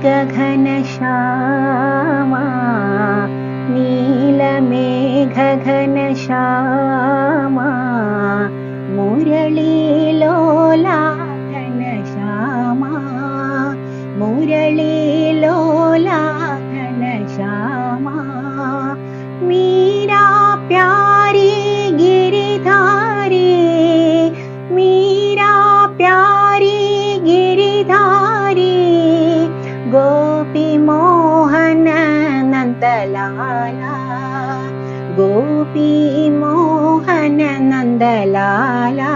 घनश्यामा नीलमेघघनश्यामा मुरलीलोला घनश्यामा मुरलीलोला घनश्यामा मीरा प्यारी गिरिधारी मीरा प्यारी गिरिधारी गोपी मोहन नंदलाला गोपी मोहन नंदलाला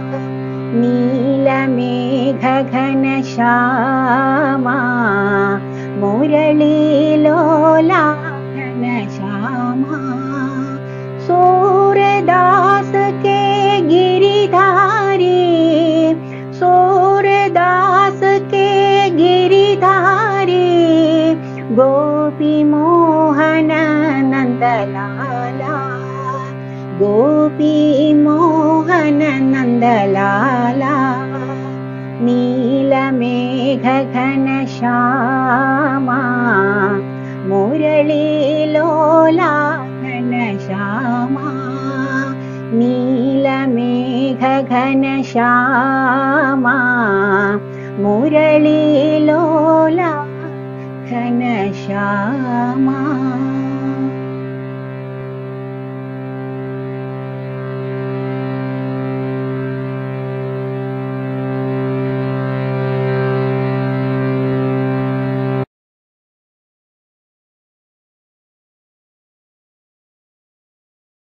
नीलमेघ घनश्यामा मुरलीलोला घनश्यामा सूरदास के गिरिधारी सूरदास के गिरिधारी गोपी मोहन नंदलाला गोपी मोहन नंदलाला नीलमेघ घनश्यामा मुरलीलोला घनश्यामा नीलमेघ घनश्यामा मुरलीलोला घनश्यामा।